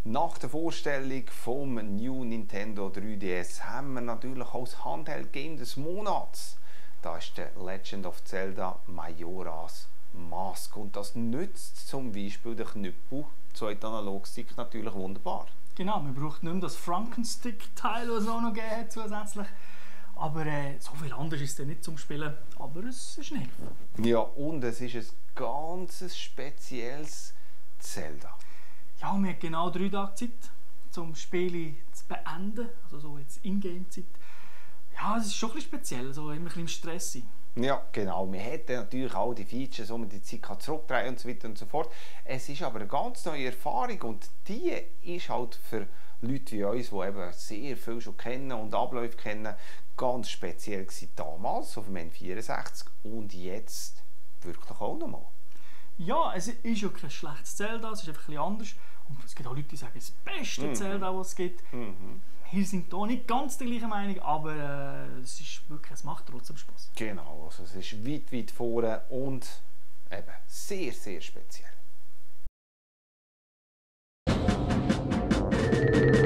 Nach der Vorstellung vom New Nintendo 3DS haben wir natürlich auch das Handheld-Game des Monats. Da ist der Legend of Zelda Majora's Mask. Und das nützt zum Beispiel den Knüppel zu einem Analogstick natürlich wunderbar. Genau, man braucht nicht mehr das Frankenstick-Teil, das es auch noch gegeben hat zusätzlich. Aber so viel anders ist es nicht zum Spielen, aber es ist nicht. Ja, und es ist ein ganz spezielles Zelda. Ja, wir haben genau 3 Tage Zeit, um das Spiel zu beenden, also so jetzt Ingame-Zeit. Ja, es ist schon ein bisschen speziell, so immer ein bisschen im Stress sein. Ja, genau. Wir hätten natürlich all die Features, wo man die Zeit zurückdrehen und so weiter und so fort. Es ist aber eine ganz neue Erfahrung und die ist halt für Leute wie uns, die eben sehr viel schon kennen und Abläufe kennen, ganz speziell gewesen damals auf dem N64 und jetzt wirklich auch nochmal. Ja, es ist ja kein schlechtes Zelda, es ist einfach ein bisschen anders. Und es gibt auch Leute, die sagen, es ist das beste Zelda, das es gibt. Wir sind hier nicht ganz der gleichen Meinung, aber es ist wirklich, es macht trotzdem Spaß. Genau, also es ist weit, weit vorne und eben sehr, sehr speziell.